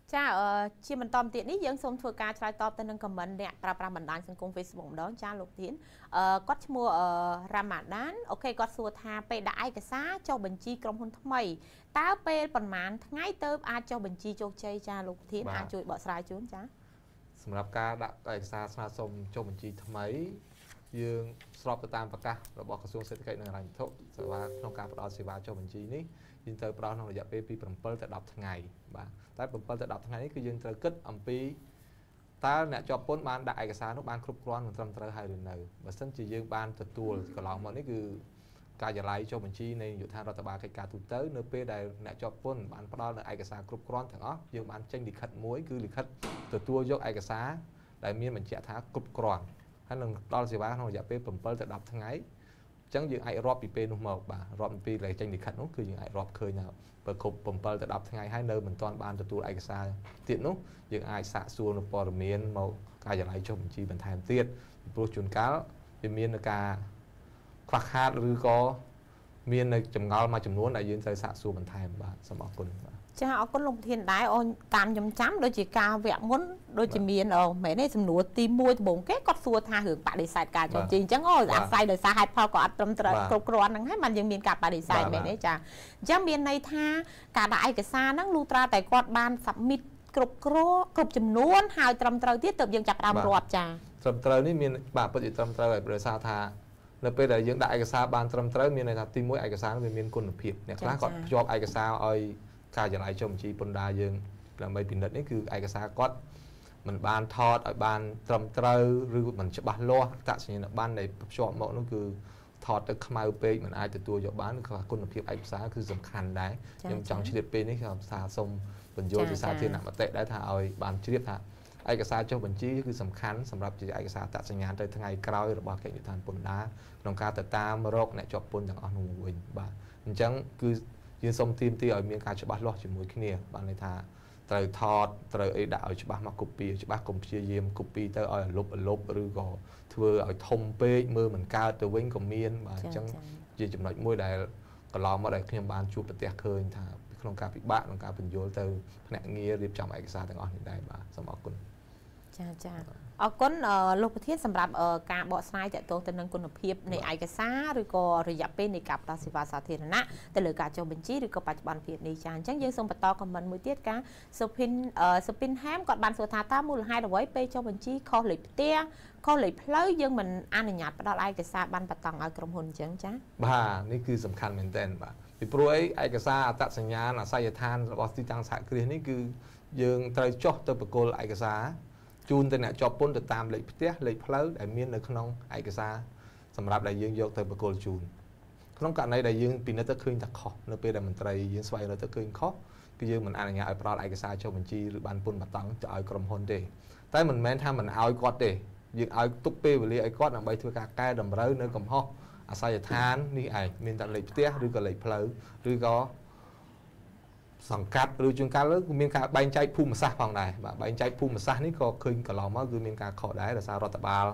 Cha chia mình tóm tiện ní dân xông thua ca trai tóm tên nâng comment nè pra mình đánh sang cùng Facebook đó cha lục tiến có mua Ramadan ok có xua tha pe đại cái xá cho bình chi trong hôn mày táo pe phần màn ngay tớ a cho bình chi cho chơi cha lục tiến a chui bỏ sai chốn cha សម្រាប់ការដាក់ឯកសារស្នើសុំចុះបញ្ជីថ្មីយើងស្របទៅតាមប្រកាសរបស់ក្រសួងសេដ្ឋកិច្ចនិងហិរញ្ញវត្ថុសេវាក្នុងការផ្តល់សេវាចុះបញ្ជីនេះយើងត្រូវផ្តល់ក្នុងរយៈពេលពី7ទៅ10ថ្ងៃបាទតែ7ទៅ10ថ្ងៃនេះគឺយើងត្រូវគិតអំពីតើអ្នកជាប់ពន្ធបានដាក់ឯកសារនោះបានគ្រប់គ្រាន់និងត្រឹមត្រូវហើយឬនៅបើសិនជាយើងបានទទួលកន្លងមកនេះគឺការិយាល័យចុះបញ្ជីនៃយុទ្ធសាស្ត្ររដ្ឋបាលកិច្ចការទូទៅនៅពេលដែលអ្នកជាប់ពន្ធបានផ្ដល់នៅឯកសារគ្រប់គ្រាន់ទាំងអស់យើងបានចេញលិខិតមួយគឺលិខិតទទួលយកឯកសារដែលមានបញ្ជាក់ថាគ្រប់គ្រាន់ហើយនឹងដល់សេវាក្នុងរយៈពេល7ទៅ10ថ្ងៃអញ្ចឹងយើងអាចរាប់ពីពេលនោះមកបាទរាប់ពីពេលដែលចេញលិខិតនោះគឺយើងអាចរាប់ឃើញថាបើគ្រប់7ទៅ10ថ្ងៃហើយនៅមិនទាន់បានទទួលឯកសារទៀតនោះយើងអាចសាកសួរនៅព័ត៌មានមកការិយាល័យចុះបញ្ជីបន្ថែមទៀតពីព្រោះជួនកាលវាមានការ ខ្វះខាតឬក៏មាននៅចម្ងល់មួយចំនួនដែលយើងត្រូវសាកសួរបន្ថែមបាទសូមអរគុណបាទចាអរគុណលោកប្រធានដែរអូនតាមខ្ញុំចាំដូចជាការវគ្គមុនដូចជាមានមែនទេសំណួរទី1ដំបូងគេគាត់សួរថារឿងបដិសេធការចុះជីអញ្ចឹងអូអាស្រ័យដោយសារហេតុផលក៏អត់ត្រឹមត្រូវគ្រប់គ្រាន់ហ្នឹងហើយបានយើងមានការបដិសេធមែនទេចាអញ្ចឹងមានន័យថាការដាក់ឯកសារហ្នឹងលុះត្រាតែគាត់បាន submit គ្រប់ចំនួនហើយត្រឹមត្រូវទៀតទើបយើងចាប់ផ្ដើមរាប់ចាត្រឹមត្រូវនេះមានបាទពិតជាត្រឹមត្រូវហើយដោយសារថានៅពេលដែលយើងដាក់ឯកសារបានត្រឹមត្រូវមានន័យថាទី1ឯកសារវាមានគុណភាពអ្នកខ្លះគាត់ភ្ជាប់ឯកសារឲ្យការិយាល័យចុះបញ្ជីពន្ធដារយើងដើម្បីពិនិត្យនេះគឺឯកសារគាត់មិនបានថតឲ្យបានត្រឹមត្រូវឬមិនច្បាស់លាស់អត្តសញ្ញាណប័ណ្ណដែលភ្ជាប់មកនោះគឺថតទៅខ្មៅពេកមិនអាចទទួលយកបានគឺគុណភាពឯកសារគឺសំខាន់ដែរខ្ញុំចង់ជ្រាបពេលនេះគឺថាសូមបញ្យល់ជាសាធារណមតិដែរថាឲ្យបានជ្រាបថាឯកសារចុះបញ្ជីគឺសំខាន់សម្រាប់ជាឯកសារអត្តសញ្ញាណទៅថ្ងៃក្រោយរបស់កិច្ចយុទ្ធសាស្ត្រពន្ធដារក្នុងការទៅតាមរកអ្នកជាប់ពន្ធទាំងអស់នោះវិញបាទអញ្ចឹងគឺយើងសូមទាមទារឲ្យមានការច្បាស់លាស់ជាមួយគ្នាបានន័យថាត្រូវថតត្រូវអីដាក់ឲ្យច្បាស់មក copy ច្បាស់កុំព្យាយាម copy ទៅឲ្យលុបឬក៏ធ្វើឲ្យធំពេកមើលមិនកើតទៅវិញក៏មានបាទអញ្ចឹងជាចំណុចមួយដែលកន្លងមកដែលខ្ញុំបានជួបប្រទះឃើញថាក្នុងការពិបាកក្នុងការបញ្យល់ទៅភ្នាក់ងាររៀបចំឯកសារទាំងអស់នេះដែរបាទសូមអរគុណ ចាអរគុណលោកប្រធានសម្រាប់ការបកស្រាយទាក់ទងទៅនឹងគុណភាពនៃឯកសារឬក៏រយៈពេលនៃការផ្តល់សេវាសាធារណៈទៅលើការចុះបញ្ជីឬក៏បច្ចុប្បន្នភាពនេះចាអញ្ចឹងយើងសូមបន្តខមមិនមួយទៀតការសុភិនហាមគាត់បានសួរថាតើមូលហេតុអ្វីពេលចុះបញ្ជីខុសលេខផ្ទះខុសលេខផ្លូវយើងមិនអនុញ្ញាតផ្តល់ឯកសារបានបតង់ឲ្យក្រុមហ៊ុនអញ្ចឹងចាបាទនេះគឺសំខាន់មែនទែនបាទពីព្រោះឯកសារអត្តសញ្ញាណអាសយដ្ឋានរបស់ទីតាំងសហគ្រាសនេះគឺយើងត្រូវចុះទៅបកគលឯកសារ ជូនទៅអ្នកជាប់ពន្ធទៅតាមលេខផ្ទះលេខផ្លូវដែលមាននៅក្នុងឯកសារសម្រាប់ដែលយើងយកទៅបកគលជូនក្នុងករណីដែលយើងពិនិត្យទៅឃើញថាខុសនៅពេលដែលមន្ត្រីយើងស្វែងរកទៅឃើញខុសគឺយើងមិនអនុញ្ញាតឲ្យផ្ដល់ឯកសារចុះបញ្ជីឬបានពន្ធបតង់ទៅឲ្យក្រុមហ៊ុនទេតែមិនមែនថាមិនឲ្យគាត់ទេយើងឲ្យទុកពេលវេលាឲ្យគាត់ដើម្បីធ្វើការកែតម្រូវនៅកំហុសអាសយដ្ឋាននេះឯងមានតែលេខផ្ទះឬក៏លេខផ្លូវឬក៏ សង្កាត់ឬជួនកាលគឺមានការបែងចែកភូមិសាស្ត្រផងដែរបាទបែងចែកភូមិសាស្ត្រនេះក៏ឃើញកន្លងមកគឺមានការខុសដែរដោយសាររដ្ឋបាល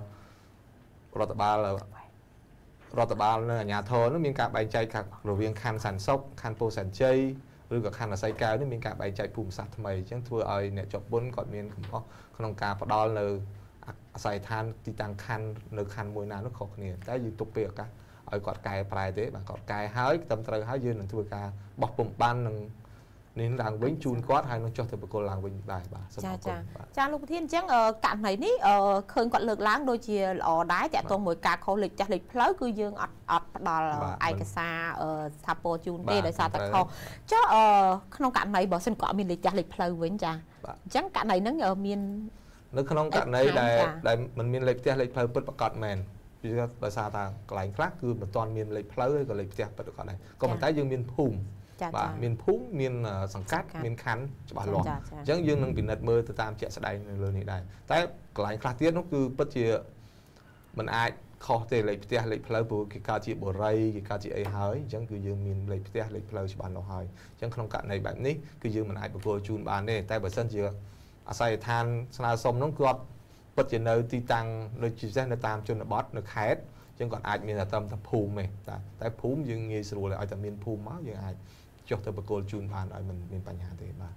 នៅអាជ្ញាធរនោះមានការបែងចែករវាងខណ្ឌសែនសុខខណ្ឌពោធិ៍សែនជ័យឬក៏ខណ្ឌអាស័យកែវនេះមានការបែងចែកភូមិសាស្ត្រថ្មីអញ្ចឹងធ្វើឲ្យអ្នកជាប់ពន្ធគាត់មានកំហុសក្នុងការផ្ដល់នៅអាស័យដ្ឋានទីតាំងខណ្ឌនៅខណ្ឌមួយណានោះខុសគ្នាតែយើងទុកពេលឱកាសឲ្យគាត់កែប្រែទេបាទគាត់កែហើយត្រឹមត្រូវហើយយើងនឹងធ្វើការបោះពុំបាននឹង នេះឡើងវិញជូនគាត់ហើយនឹងចុះទៅបកគលឡើងវិញដែរបាទសូមអរគុណចាលោកប្រធានអញ្ចឹងករណីនេះឃើញគាត់លើកឡើងដូចជាល្អដែរតាក់ទងមួយការខុសលេខចាស់លេខផ្លូវគឺយើងអត់ផ្ដល់ឯកសារស្ថាពរជូនទេដោយសារតែខុសចុះក្នុងករណីបើសិនគាត់អត់មានលេខចាស់លេខផ្លូវវិញចាអញ្ចឹងករណីហ្នឹងមាននៅក្នុងករណីដែលមិនមានលេខផ្ទះលេខផ្លូវពិតប្រាកដមែនពីដោយសារថាកន្លែងខ្លះគឺមិនទាន់មានលេខផ្លូវឬក៏លេខផ្ទះពិតប្រាកដដែរក៏ប៉ុន្តែយើងមានភូមិ បាទមានភូមិមានសង្កាត់មានខណ្ឌច្បាស់លាស់អញ្ចឹងយើងនឹងពិនិត្យមើលទៅតាមជាក់ស្ដែងនៅលើនេះដែរតែកន្លែងខ្លះទៀតនោះគឺពិតជាមិនអាចខុសទេលេខផ្ទះលេខផ្លូវព្រោះគេកើតជាបរិយគេកើតជាអីហើយអញ្ចឹងគឺយើងមានលេខផ្ទះលេខផ្លូវច្បាស់លាស់ហើយអញ្ចឹងក្នុងករណីបែបនេះគឺយើងមិនអាចបកគលជូនបានទេតែបើសិនជាអាស័យដ្ឋានស្នើសុំនោះគាត់ពិតជានៅទីតាំងដូចជាពិសេសនៅតាមជនបទនៅខេត្តអញ្ចឹងគាត់អាចមានតែត្រឹមតែភូមិទេតែភូមិយើងងាយស្រួលឲ្យតែមានភូមិមកយើងអាច ចុះទៅបកគលជូនបានឲ្យមិនមានបញ្ហាទេបាទអ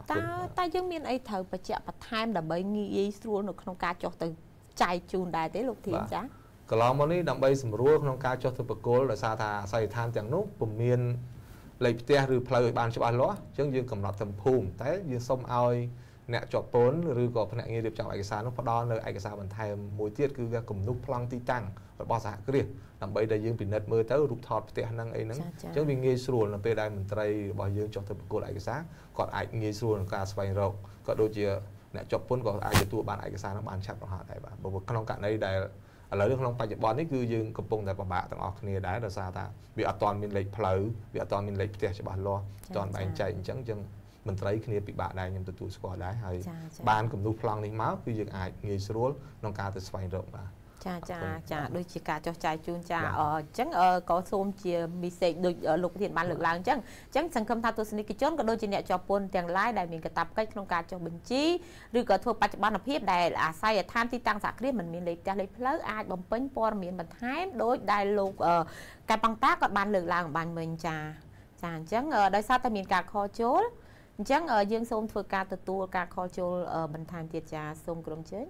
តែយើងមានអីត្រូវបញ្ជាក់បន្ថែមដើម្បីងាយស្រួលនៅក្នុងការចុះទៅចែកជូនដែរទេលោកធានចាកន្លងមកនេះដើម្បីសម្រួលក្នុងការចុះទៅប្រគល់ដោយសារថាអាស័យដ្ឋានទាំងនោះពុំមានលេខផ្ទះឬផ្លូវឲ្យបានច្បាស់លាស់អញ្ចឹងយើងកំណត់ត្រឹមភូមិតែយើងសូមឲ្យអ្នកជាប់ពន្ធឬក៏ភ្នាក់ងាររៀបចំឯកសារនោះផ្ដល់នៅឯកសារបន្ថែមមួយទៀតគឺគំនុះប្លង់ទីតាំងរបស់សហគ្រាសដើម្បីដែលយើងពិនិត្យមើលទៅរូបថតផ្ទះហ្នឹងអីហ្នឹងអញ្ចឹងវាងាយស្រួលនៅពេលដែលមន្ត្រីរបស់យើងចុះទៅប្រគល់ឯកសារគាត់អាចងាយស្រួលក្នុងការស្វែងរកក៏ដូចជាអ្នកជាប់ពន្ធក៏អាចទទួលបានឯកសារហ្នឹងបានឆាប់រហ័សដែរបាទព្រោះក្នុងករណីដែលឥឡូវក្នុងបច្ចុប្បន្ននេះគឺយើងកំពុងតែពិបាកទាំងអស់គ្នាដែរដោយសារថាវាអត់ទាន់មានលេខផ្លូវវាអត់ទាន់មានលេខផ្ទះច្បាស់លាស់អត់ទាន់បែងចែកអញ្ចឹងមន្ត្រីគ្នាពិបាកដែរខ្ញុំទទួលស្គាល់ដែរហើយបានគំនូសប្លង់នេះមកគឺយើងអាចងាយស្រួលក្នុងការទៅស្វែងរកបាទចាដូចជាការចុះចាយជូនចាអញ្ចឹងក៏សូមជាមីសេចដូចលោកប្រធានបានលើកឡើងអញ្ចឹងសង្ឃឹមថាទស្សនិកជនក៏ដូចជាអ្នកជាប់ពន្ធទាំងឡាយដែលមានកាតព្វកិច្ចក្នុងការចុះបញ្ជីឬក៏ធ្វើបច្ចុប្បន្នភាពដែលអាស័យដ្ឋានទីតាំងសហគ្រាសមិនមានលេខផ្ទះលេខផ្លូវអាចបំពេញព័ត៌មានបន្ថែមដោយដែលលោកកែប៉ង់តាក៏បានលើកឡើងបានមិញចាអញ្ចឹងដោយសារតែមានការខលចូលអញ្ចឹងយើងសូមធ្វើការទទួលការខលចូលបន្ថែមទៀតចាសូមក្រុមជើញ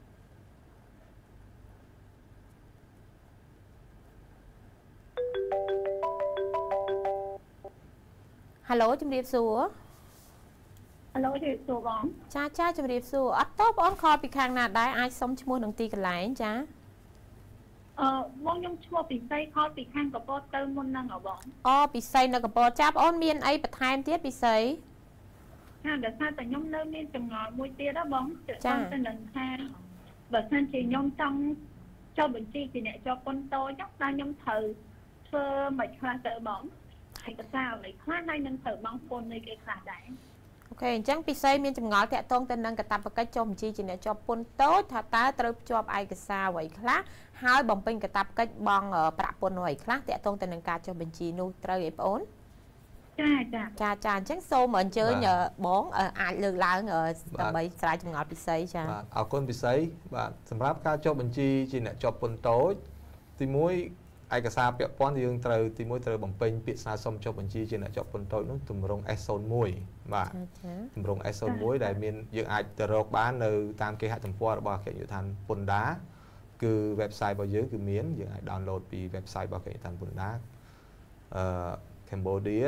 ហៅឡូជំរាបសួរហៅឡូជំរាបសួរបងចាជំរាបសួរអត់តបងអូនខលពីខាងណាដែរអាចសុំឈ្មោះនឹងទីកន្លែងចាបងខ្ញុំឈ្មោះពិសីខលពីខាងកពតទៅមុនហ្នឹងបងពិសីនៅកពតចាបងអូនមានអីបន្ថែមទៀតពិសីចាដោយសារតែខ្ញុំនៅមានចម្ងល់មួយទៀតណាបងចាំទៅនឹងថាបើសិនជាខ្ញុំចង់ចុះបញ្ជីជាអ្នកជាប់ពន្ធតូចតែខ្ញុំត្រូវធ្វើមិនខ្លះទៅបងឯកសារអ្វីខ្លះហើយនឹងត្រូវបង់ពន្ធនៃគេខ្លះដែរអូខេអញ្ចឹងពិសេសមានចម្ងល់តាក់ទងទៅនឹងកាតព្វកិច្ចចុះបញ្ជីជាអ្នកជាប់ពន្ធតូចថាតើត្រូវភ្ជាប់ឯកសារអ្វីខ្លះហើយបំពេញកាតព្វកិច្ចបង់ប្រាក់ពន្ធអ្វីខ្លះតាក់ទងទៅនឹងការចុះបញ្ជីនោះត្រូវឯបងអូនចាអញ្ចឹងសូមអញ្ជើញបងអាចលើកឡើងដើម្បីស្រាយចម្ងល់ពិសេសចាបាទអរគុណពិសេសបាទសម្រាប់ការចុះបញ្ជីជាអ្នកជាប់ពន្ធតូចទី1ឯកសារពាក់ព័ន្ធយើងត្រូវទី1ត្រូវបំពេញពាក្យស្នើសុំចុះបញ្ជីជាអ្នកជាប់ពន្ធតូចនោះទម្រង់ S01 បាទទម្រង់ S01 ដែលមានយើងអាចទៅរកបាននៅតាមគេហទំព័ររបស់អគ្គនាយកដ្ឋានពន្ធដារគឺ website របស់យើងគឺមានយើងអាច download ពី website របស់អគ្គនាយកដ្ឋានពន្ធដារCambodia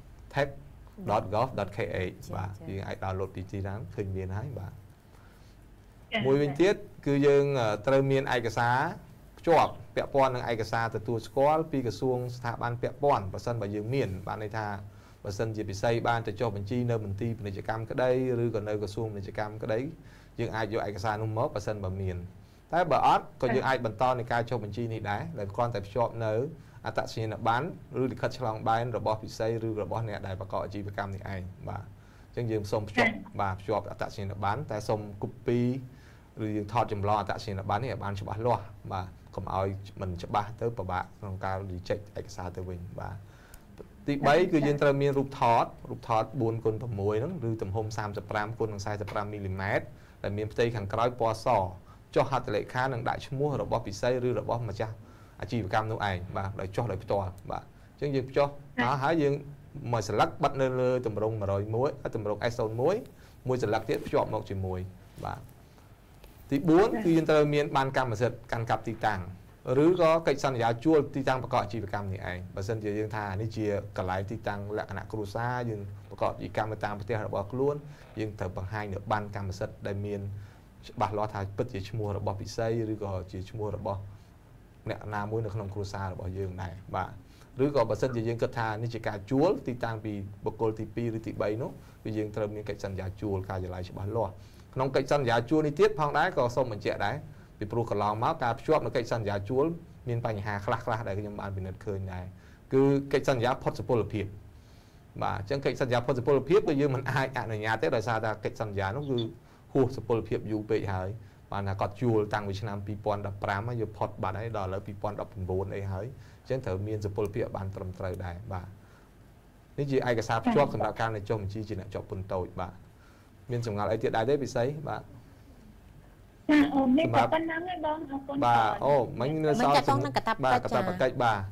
tech.gov.kh បាទយើងអាច download ពីទីហ្នឹងឃើញមានហើយបាទមួយវិញទៀតគឺយើងត្រូវមានឯកសារភ្ជាប់ពាក់ព័ន្ធនឹងឯកសារទទួលស្គាល់ពីក្រសួងស្ថាប័នពាក់ព័ន្ធបើសិនបើយើងមានបានន័យថាបើសិនជាពិសីបានទៅចុះបញ្ជីនៅមន្ទីរពាណិជ្ជកម្មក្តីឬក៏នៅក្រសួងពាណិជ្ជកម្មក្តីយើងអាចយកឯកសារនោះមកបើសិនបើមានតែបើអត់ក៏យើងអាចបន្តនៃការចុះបញ្ជីនេះដែរដែលគ្រាន់តែភ្ជាប់នៅអត្តសញ្ញាណប័ណ្ណឬលិខិតឆ្លងបែនរបស់ពិសីឬរបស់អ្នកដែលប្រកបអាជីវកម្មនេះឯងបាទអញ្ចឹងយើងសូមភ្ជាប់អត្តសញ្ញាណប័ណ្ណតែសូម copy ឬយើងថតចម្លងអត្តសញ្ញាណប័ណ្ណនេះឲ្យបានច្បាស់លាស់បាទកុំឲ្យមិនច្បាស់ទៅពិបាកក្នុងការ reject ឯកសារទៅវិញបាទទី3គឺយើងត្រូវមានរូបថត 4x6 ហ្នឹងឬទំហំ 35x45 មីលីម៉ែត្រដែលមានផ្ទៃខាងក្រោយពណ៌សចុះហត្ថលេខានិងដាក់ឈ្មោះរបស់ពិសីឬរបស់ម្ចាស់អាជីវកម្មនោះឯងបាទដោយចុះដោយផ្ទាល់បាទអញ្ចឹងយើងចុះមកហើយយើងមួយស្លឹកបិទនៅលើតម្រង101តម្រង S01 មួយស្លឹកទៀតភ្ជាប់មកជាមួយបាទទី4គឺយើងត្រូវមានបានកម្មសិទ្ធិកាន់កាប់ទីតាំងឬក៏កិច្ចសន្យាជួលទីតាំងប្រកបអាជីវកម្មនេះឯងបើសិនជាយើងថានេះជាកន្លែងទីតាំងលក្ខណៈគ្រួសារយើងប្រកបអាជីវកម្មតាមផ្ទះរបស់ខ្លួនយើងត្រូវបង្ហាញនៅបានកម្មសិទ្ធិដែលមានច្បាស់លាស់ថាពិតជាឈ្មោះរបស់ពិសីឬក៏ជាឈ្មោះរបស់អ្នកណាមួយនៅក្នុងគ្រួសាររបស់យើងដែរបាទឬក៏បើសិនជាយើងគិតថានេះជាការជួលទីតាំងពីបុគ្គលទី2ឬទី3នោះគឺយើងត្រូវមានកិច្ចសន្យាជួលការចម្លើយច្បាស់លាស់ក្នុងកិច្ចសន្យាជួលនេះទៀតផងដែរក៏សូមបញ្ជាក់ដែរពីព្រោះកន្លងមកការភ្ជាប់នៅកិច្ចសន្យាជួលមានបញ្ហាខ្លះដែលខ្ញុំបានពិនិត្យឃើញដែរគឺកិច្ចសន្យាផុតសុពលភាពបាទអញ្ចឹងកិច្ចសន្យាផុតសុពលភាពគឺយើងមិនអាចអនុញ្ញាតទេដោយសារតែកិច្ចសន្យានោះគឺហួសសុពលភាពយូរពេកហើយបានថាគាត់ជួលតាំងពីឆ្នាំ2015ហើយយកផុតបាត់ហើយដល់ឥឡូវ2019អីហើយអញ្ចឹងត្រូវមានសុពលភាពបានត្រឹមត្រូវដែរបាទនេះជាឯកសារភ្ជាប់សម្រាប់ការចុះបញ្ជីជាអ្នកជាប់ពន្ធតូចបាទមានចម្ងល់អីទៀតដែរទេពិសីបាទចាអូមានប៉ុណ្ណឹងឯងបងអរគុណបាទអូមិញនៅសល់បាទកាតព្វកិច្ចបាទ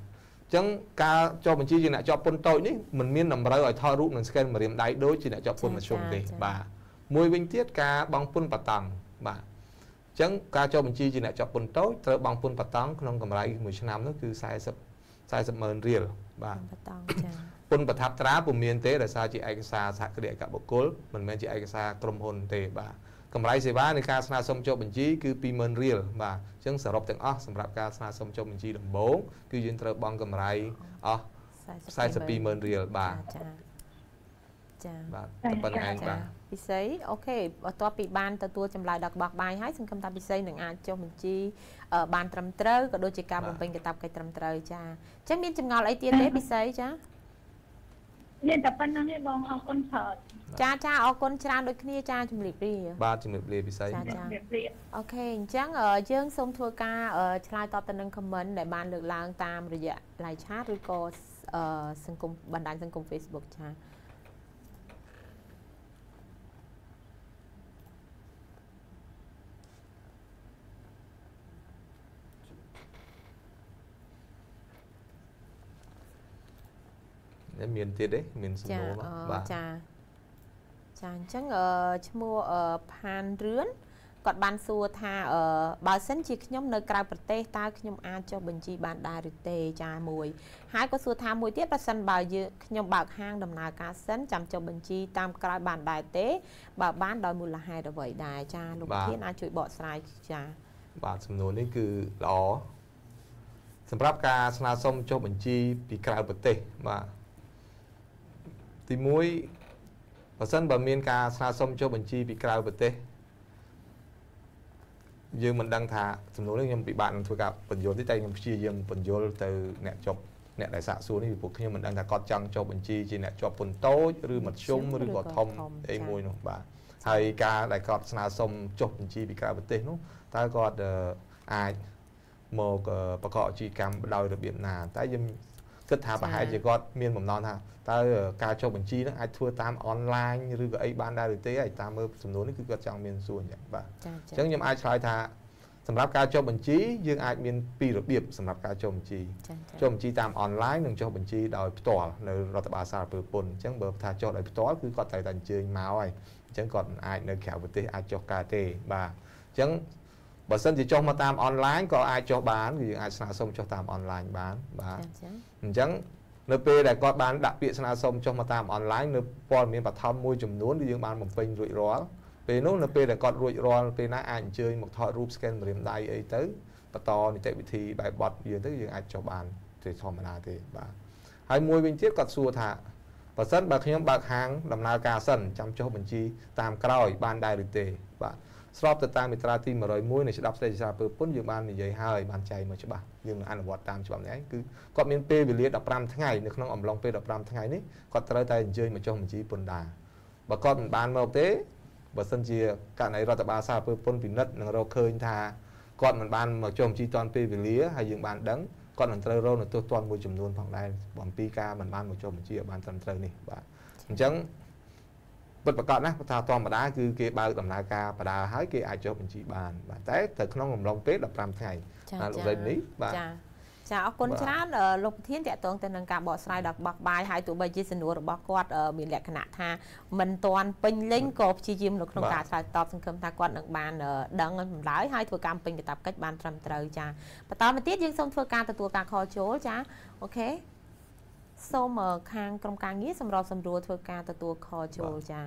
ចឹងការចុះបញ្ជីជាអ្នកជាប់ពន្ធតូចនេះមិនមានតម្រូវឲ្យថតរូបនិង scan ម្រាមដៃដូចជាអ្នកជាប់ពន្ធមធ្យមទេបាទមួយវិញទៀតការបង់ពន្ធបតង់បាទអញ្ចឹងការចុះបញ្ជីជាអ្នកជាប់ពន្ធតូចត្រូវបង់ពន្ធបតង់ក្នុងកម្រៃមួយឆ្នាំនោះគឺ40ម៉ឺនរៀលបាទបតង់ចាពន្ធប្រថាប់ត្រាពុំមានទេដោយសារជាឯកសារសហគ្រាសឯកបុគ្គលមិនមែនជាឯកសារក្រុមហ៊ុនទេបាទកម្រៃសេវានៃការស្នើសុំចុះបញ្ជីគឺ20000រៀលបាទអញ្ចឹងសរុបទាំងអស់សម្រាប់ការស្នើសុំចុះបញ្ជីដំបូងគឺយើងត្រូវបង់កម្រៃអស់420,000រៀលបាទចាបាទតែប៉ុណ្្នឹងឯងបាទពិសីអូខេបន្ទាប់ពីបានទទួលចម្លើយដល់ក្បោះបាយហើយសង្ឃឹមថាពិសីនឹងអាចចុះបញ្ជីបានត្រឹមត្រូវក៏ដូចជាការបំពេញកាតព្វកិច្ចត្រឹមត្រូវចាអញ្ចឹងមានចម្ងល់អីទៀតទេពិសីចាមានតែប៉ុណ្្នឹងទេបងអរគុណច្រើនចាអរគុណច្រើនដូចគ្នាចាជំរាបលាបាទជំរាបលាពិសីជំរាបលាអូខេអញ្ចឹងយើងសូមធ្វើការឆ្លើយតបទៅនឹង comment ដែលបានលើកឡើងតាមរយៈ live chat ឬក៏សង្គមបណ្ដាញសង្គម Facebook ចាមានទៀតទេមានសំណួរបាទចាអញ្ចឹងឈ្មោះផានរឿនគាត់បានសួរថាបើសិនជាខ្ញុំនៅក្រៅប្រទេសតើខ្ញុំអាចចុះបញ្ជីបានដែរឬទេចាមួយហើយក៏សួរថាមួយទៀតបើសិនបើខ្ញុំបើកហាងដំណើរការសិនចាំចុះបញ្ជីតាមក្រោយបានដែរទេបើបានដោយមូលហេតុអ្វីដែរចាលោកប្រធានអាចជួយបកស្រាយចាបាទសំណួរនេះគឺល្អសម្រាប់ការស្នើសុំចុះបញ្ជីពីក្រៅប្រទេសបាទទី1បើសិនបើមានការស្នើសុំចុះបញ្ជីពីក្រៅប្រទេសយើងមិនដឹងថាសំណួរនេះខ្ញុំពិបាកនឹងធ្វើការបញ្យល់ទេតែខ្ញុំព្យាយាមបញ្យល់ទៅអ្នកដែលសាកសួរនេះពីព្រោះខ្ញុំមិនដឹងថាគាត់ចង់ចុះបញ្ជីជាអ្នកជាប់ពន្ធតូចឬមធ្យមឬក៏ធំអីមួយនោះបាទហើយការដែលគាត់ស្នើសុំចុះបញ្ជីពីក្រៅប្រទេសនោះតើគាត់អាចមកបកកអាជីវកម្មដោយរបៀបណាតែយើងគិតថាប្រហែលជាគាត់មានបំណងថាតើការចុះបញ្ជីនឹងអាចធ្វើតាមអនឡាញឬក៏អីបានដែរឬទេហើយតាមមើលសំណួរនេះគឺគាត់ចង់មានសួរអញ្ចឹងបាទអញ្ចឹងខ្ញុំអាចឆ្លើយថាសម្រាប់ការចុះបញ្ជីយើងអាចមានពីររបៀបសម្រាប់ការចុះបញ្ជីចុះបញ្ជីតាមអនឡាញនិងចុះបញ្ជីដោយផ្ទាល់នៅរដ្ឋបាលសារពើពន្ធអញ្ចឹងបើថាចុះដោយផ្ទាល់គឺគាត់ត្រូវតែអញ្ជើញមកហើយអញ្ចឹងគាត់អាចនៅក្រៅប្រទេសអាចចុះកើតទេបាទអញ្ចឹងបើសិនជាចុះមកតាមអនឡាញក៏អាចចុះបានគឺយើងអាចស្នើសុំចុះតាមអនឡាញបានបាទអញ្ចឹងនៅពេលដែលគាត់បានដាក់ពាក្យស្នើសុំចុះមកតាមអនឡាញនៅព័ត៌មានបឋមមួយចំនួនដែលយើងបានបំពេញរួចរាល់ពេលនោះនៅពេលដែលគាត់រួចរាល់ពេលណាអាចអញ្ជើញមកថតរូប scan ម្រាមដៃអីទៅបន្តនីតិវិធីបែបបទយើងទៅយើងអាចចុះបានទេធម្មតាទេបាទហើយមួយវិញទៀតគាត់សួរថាបើសិនបើខ្ញុំបើកហាងដំណើរការសិនចាំចុះបញ្ជីតាមក្រោយបានដែរឬទេបាទស្របទៅតាមមាត្រាទី101នៃច្បាប់ស្តីពីសារពើពន្ធយើងបាននិយាយហើយបានចែងមកច្បាស់យើងនឹងអនុវត្តតាមច្បាប់នេះឯងគឺគាត់មានពេលវេលា15ថ្ងៃនៅក្នុងអំឡុងពេល15ថ្ងៃនេះគាត់ត្រូវតែអញ្ជើញមកចុះបញ្ជីពន្ធដារបើគាត់មិនបានមកទេបើសិនជាករណីរដ្ឋបាលសារពើពន្ធពិនិត្យនឹងរកឃើញថាគាត់មិនបានមកចុះបញ្ជីទាន់ពេលវេលាហើយយើងបានដឹងគាត់នឹងត្រូវរងនៅទោសទណ្ឌមួយចំនួនផងដែរអំពីការមិនបានមកចុះបញ្ជីឲ្យបានត្រឹមត្រូវនេះបាទអញ្ចឹងពិតប្រាកដណាស់ថាធម្មតាគឺគេបើកដំណើរការបដាហើយគេអាចចុះបញ្ជីបានបាទតែទៅក្នុងអំឡុងពេល15ថ្ងៃបាទលោករ៉េននេះបាទចាអរគុណច្រើនលោកប្រធានតកតងទៅនឹងការបកស្រាយដល់បោះបាយហើយទោះបីជាសំណួររបស់គាត់មានលក្ខណៈថាមិនទាន់ពេញលេញក៏ព្យាយាមនៅក្នុងការឆ្លើយតបសង្ឃឹមថាគាត់នឹងបានដឹងចម្លើយហើយធ្វើការពេញកាតព្វកិច្ចបានត្រឹមត្រូវចាបន្តមកទៀតយើងសូមធ្វើការទទួលការខលចូលចាអូខេសូមខាងក្រុមការងារសម្របសម្រួលធ្វើការទទួលខលចូលចា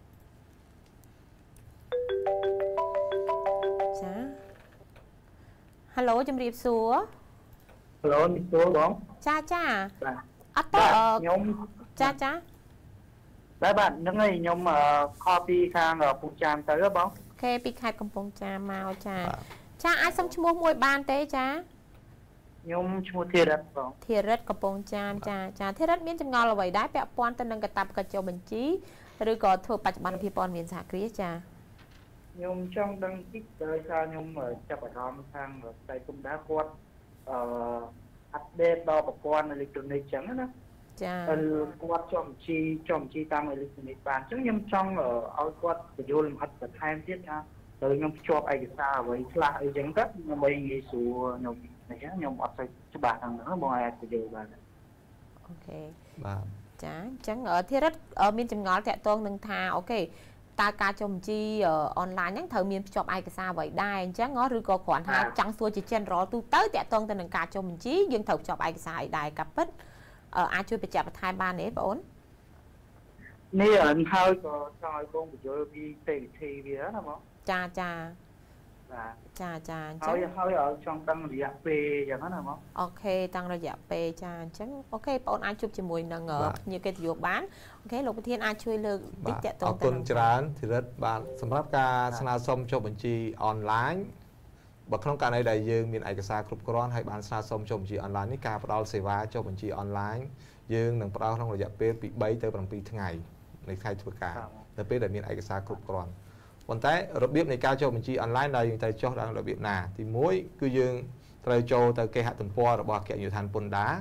ហៅឡូជំរាបសួរហៅឡូនេះសួរបងចាអត់តខ្ញុំចាបាទហ្នឹងហើយខ្ញុំខលពីខាងកំពង់ចាមទៅបងអូខេពីខេត្តកំពង់ចាមមកចាអាចសុំឈ្មោះមួយបានទេចាខ្ញុំឈ្មោះធីរិតបងធីរិតកំពង់ចាមចាធីរិតមានចម្ងល់អ្វីដែរពាក់ព័ន្ធទៅនឹងកាតព្វកិច្ចចុះបញ្ជីឬក៏ធ្វើបច្ចុប្បន្នភាពព័ត៌មានសហគ្រាសចាខ្ញុំចង់ដឹងតិចដោយសារខ្ញុំចាប់អារម្មណ៍ខាងផ្នែកគុំដែរគាត់អាប់ដេតដល់ប្រព័ន្ធអេឡិចត្រូនិកចឹងណាចាគាត់ចង់បញ្ជីតាមអេឡិចត្រូនិកបានអញ្ចឹងខ្ញុំចង់ឲ្យគាត់បញ្យល់លម្អិតបន្ថែមទៀតថាតើខ្ញុំភ្ជាប់ឯកសារអ្វីខ្លះអីចឹងទៅដើម្បីងាយស្រួលខ្ញុំ này nhom ọt phải cho bạn thằng nó bong ai thì đều bạn ok បាទចាអញ្ចឹងធីរិតមានចម្ងល់តាក់ទងនឹងថាអូខេតើការចុះបញ្ជីអនឡាញហ្នឹងត្រូវមានភ្ជាប់ឯកសារអ្វីដែរអញ្ចឹងឬក៏គ្រាន់ថាចង់សួរជា general ទូទៅតាក់ទងទៅនឹងការចុះបញ្ជីយើងត្រូវភ្ជាប់ឯកសារអីដែរកាពិតអាចជួយបញ្ជាក់បន្ថែមបានទេបងអូននេះអនហើយក៏ចង់ឲ្យបងបញ្យល់ពីទេវិធីវាណាបងចាចាបាទចាចាអញ្ចឹហើងយឲ្យចង់ដឹងរយៈពេលអញ្ចឹងណាបងអូខេតាំងរយៈពេលចាអញ្ចឹងអូខេបងអូនអាចជួបជាមួយនឹងភ្ញៀវកិត្តិយសបានអូខេលោកប្រធានអាចជួយលើកតិចតាក់ទងទៅអរគុណច្រើនធីរិតបាទសម្រាប់ការស្នើសុំចុះបញ្ជីអនឡាញបើក្នុងករណីដែលយើងមានឯកសារគ្រប់គ្រាន់ហើយបានស្នើសុំចុះបញ្ជីអនឡាញនេះការផ្ដល់សេវាចុះបញ្ជីអនឡាញយើងនឹងផ្ដល់ក្នុងរយៈពេលពី3ទៅ7ថ្ងៃនៃថ្ងៃធ្វើការនៅពេលដែលមានឯកសារគ្រប់គ្រាន់ប៉ុន្តែរបៀបនៃការចុះបញ្ជីអនឡាញដែលយើងត្រូវចុះដល់របៀបណាទី1គឺយើងត្រូវចូលទៅគេហទំព័ររបស់អគ្គនាយកដ្ឋានពន្ធដារ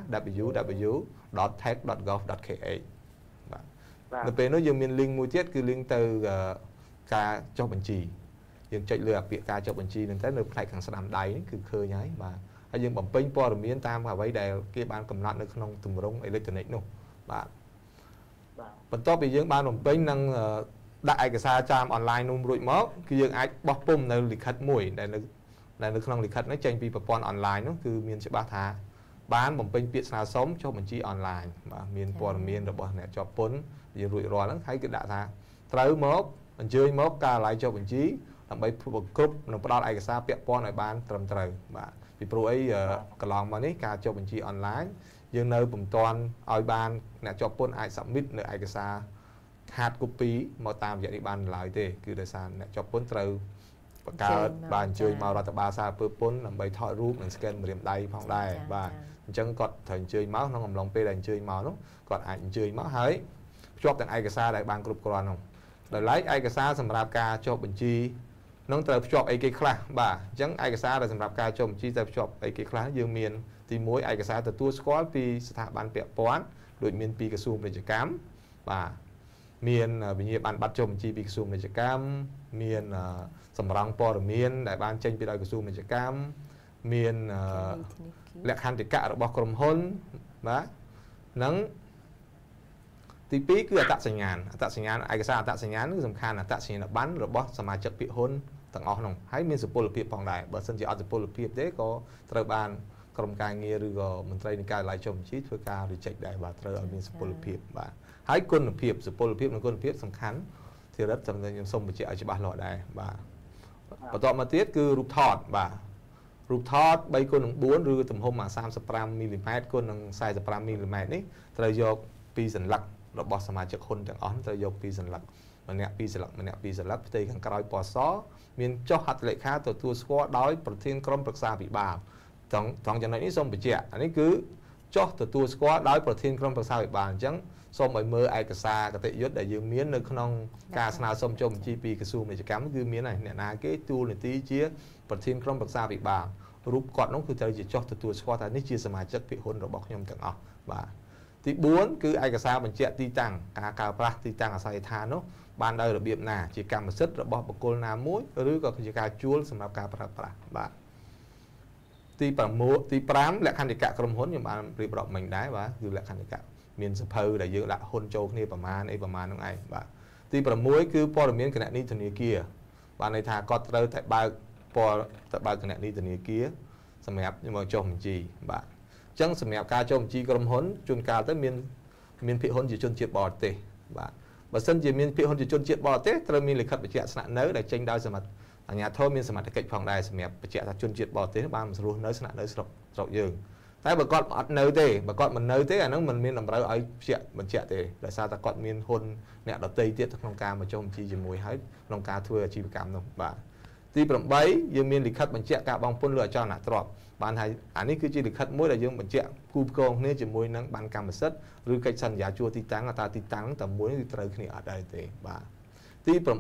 www.tax.gov.kh បាទនៅពេលនោះយើងមាន link មួយទៀតគឺ link ទៅការចុះបញ្ជីយើងចុចលើអាពាក្យការចុះបញ្ជីហ្នឹងទៅនៅផ្នែកខាងស្ដាំដៃនេះគឺឃើញហើយបាទហើយយើងបំពេញព័ត៌មានតាមអ្វីដែលគេបានកំណត់នៅក្នុងទម្រង់អេឡិចត្រូនិកនោះបាទបន្ទាប់ពីយើងបានបំពេញនឹងដាក់ឯកសារចាមអនឡាញនោះរួចមកគឺយើងអាចបោះពុម្ពនៅលិខិតមួយដែលនៅក្នុងលិខិតនេះចេញពីប្រព័ន្ធអនឡាញនោះគឺមានច្បាស់ថាបានបំពេញពាក្យស្នើសុំចុះបញ្ជីអនឡាញបាទមានព័ត៌មានរបស់អ្នកជាប់ពន្ធយើងរួចរាល់ហ្នឹងហើយគឺដាក់ថាត្រូវមកអញ្ជើញមកការិយាល័យចុះបញ្ជីដើម្បីគ្រប់នឹងផ្ដល់ឯកសារពាក់ព័ន្ធឲ្យបានត្រឹមត្រូវបាទពីព្រោះអីកន្លងមកនេះការចុះបញ្ជីអនឡាញយើងនៅពុំទាន់ឲ្យបានអ្នកជាប់ពន្ធអាច submit នៅឯកសារ hard copy មកតាមរយៈនេះបានឡើយទេគឺដោយសារអ្នកជាប់ពន្ធត្រូវបង្កើតបានអញ្ជើញមករដ្ឋបាលសារពើពន្ធដើម្បីថតរូបនិង scan ម្រាមដៃផងដែរបាទអញ្ចឹងគាត់ត្រូវអញ្ជើញមកក្នុងអំឡុងពេលដែលអញ្ជើញមកនោះគាត់អាចអញ្ជើញមកហើយភ្ជាប់ទាំងឯកសារដែលបានគ្រប់គ្រាន់នោះដោយឡែកឯកសារសម្រាប់ការចុះបញ្ជីនឹងត្រូវភ្ជាប់អីគេខ្លះបាទអញ្ចឹងឯកសារដែលសម្រាប់ការចុះបញ្ជីត្រូវភ្ជាប់អីគេខ្លះយើងមានទី1ឯកសារទទួលស្គាល់ពីស្ថាប័នពាក់ព័ន្ធដូចមានពីក្រសួងពាណិជ្ជកម្មបាទមានវិញ្ញាបនបត្រចុះបញ្ជីពីក្រសួងពាណិជ្ជកម្មមានសម្រងព័ត៌មានដែលបានចេញពីដោយក្រសួងពាណិជ្ជកម្មមានលក្ខន្តិកៈរបស់ក្រុមហ៊ុនបាទនិងទី2គឺអត្តសញ្ញាណឯកសារអត្តសញ្ញាណគឺសំខាន់អត្តសញ្ញាណប័ណ្ណរបស់សមាជិកភាគហ៊ុនទាំងអស់នោះហើយមានសុពលភាពផងដែរបើមិនជាអត់សុពលភាពទេក៏ត្រូវបានក្រុមការងារឬក៏មន្ត្រីនៃការិយាល័យចុះបញ្ជីធ្វើការ reject ដែរបាទត្រូវឲ្យមានសុពលភាពបាទហើយគុណភាពសុពលភាពនិងគុណភាពសំខាន់ធីរិតខ្ញុំសូមបញ្ជាក់ឲ្យច្បាស់លាស់ដែរបាទបន្តមកទៀតគឺរូបថតបាទរូបថត 3x4 ឬទំហំ35មីលីម៉ែត្រគុណនឹង45មីលីម៉ែត្រនេះត្រូវយកពីសន្លឹករបស់សមាជិកហ៊ុនទាំងអស់ត្រូវយកពីសន្លឹកម្នាក់ពីសន្លឹកម្នាក់ពីសន្លឹកផ្ទៃខាងក្រោយពណ៌សមានចុះហត្ថលេខាទទួលស្គាល់ដោយប្រធានក្រុមប្រឹក្សាពិបាលត្រង់ចំណុចនេះសូមបញ្ជាក់អានេះគឺចុះទទួលស្គាល់ដោយប្រធានក្រុមប្រឹក្សាពិបាលអញ្ចឹងសូមឲ្យមើលឯកសារគតិយុត្តដែលយើងមាននៅក្នុងការស្នើសុំចុះបញ្ជីពីក្រសួងពាណិជ្ជកម្មគឺមានហើយអ្នកណាគេទូលនីតិជាប្រធានក្រុមប្រឹក្សាពិបាលរូបគាត់នោះគឺត្រូវជាចុះទទួលស្គាល់ថានេះជាសមាជិកភាគហ៊ុនរបស់ខ្ញុំទាំងអស់បាទទី4គឺឯកសារបញ្ជាក់ទីតាំងការប្រើប្រាស់ទីតាំងអាសយដ្ឋាននោះបានដោយរបៀបណាជាកម្មសិទ្ធិរបស់បុគ្គលណាមួយឬក៏ជាការជួលសម្រាប់ការប្រើប្រាស់បាទទី5លក្ខន្តិកៈក្រុមហ៊ុនខ្ញុំបានរៀបរាប់មិញដែរបាទគឺលក្ខន្តិកៈមានសភៅដែលយើងដាក់ហ៊ុនចូលគ្នាប្រមាណអីប្រមាណហ្នឹងឯងបាទទី6គឺព័ត៌មានគណនីធនាគារបានន័យថាគាត់ត្រូវតែបើកគណនីធនាគារសម្រាប់មកចុះបញ្ជីបាទអញ្ចឹងសម្រាប់ការចុះបញ្ជីក្រុមហ៊ុនជួនកាលទៅមានភាគហ៊ុនជាជនជាតិបរទេសបាទបើសិនជាមានភាគហ៊ុនជាជនជាតិបរទេសត្រូវមានលិខិតបញ្ជាក់ស្នាក់នៅដែលចេញដោយអាជ្ញាធរមានសមត្ថកិច្ចផងដែរសម្រាប់បញ្ជាក់ថាជនជាតិបរទេសបានមកស្រុះនៅស្នាក់នៅស្រុកយើងតែបើគាត់អត់នៅទេបើគាត់មិននៅទេអាហ្នឹងមិនមានតម្រូវឲ្យបញ្ជាក់ទេដោយសារតែគាត់មានហ៊ុនអ្នកដទៃទៀតក្នុងការមកចុះបញ្ជីជាមួយហើយក្នុងការធ្វើអាជីវកម្មនោះបាទទី8យើងមានលិខិតបញ្ជាក់ការបង់ពន្ធលើអចលនទ្រព្យបានហើយអានេះគឺជាលិខិតមួយដែលយើងបញ្ជាក់គូផ្គងគ្នាជាមួយនឹងបានកម្មសិទ្ធិឬកិច្ចសន្យាជួលទីតាំងតើទីតាំងតែមួយគឺត្រូវគ្នាអត់ដែរទេបាទទី9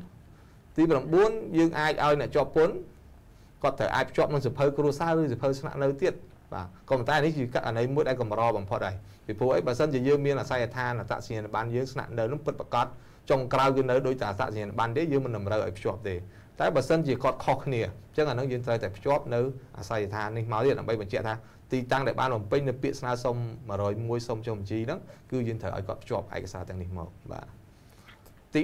យើងអាចឲ្យអ្នកជាប់ពន្ធគាត់ត្រូវអាចភ្ជាប់នឹងសភៅគ្រួសារឬសភៅស្នាក់នៅទៀតបាទក៏ប៉ុន្តែនេះជាករណីមួយដែលកម្របំផុតហើយពីព្រោះអីបើសិនជាយើងមានអាសយដ្ឋានអត្តសញ្ញាណប័ណ្ណយើងស្នាក់នៅនឹងពិតប្រាកដចុងក្រោយគឺនៅដោយតែអត្តសញ្ញាណប័ណ្ណទេយើងមិនតម្រូវឲ្យភ្ជាប់ទេតែបើសិនជាគាត់ខុសគ្នាអញ្ចឹងអានឹងយើងត្រូវតែភ្ជាប់នៅអាស័យដ្ឋាននេះមកទៀតដើម្បីបញ្ជាក់ថាទីតាំងដែលបានបំពេញនៅពាក្យស្នើសុំ101សុំចុះបញ្ជីហ្នឹងគឺយើងត្រូវឲ្យគាត់ភ្ជាប់ឯកសារទាំងនេះមកបាទទី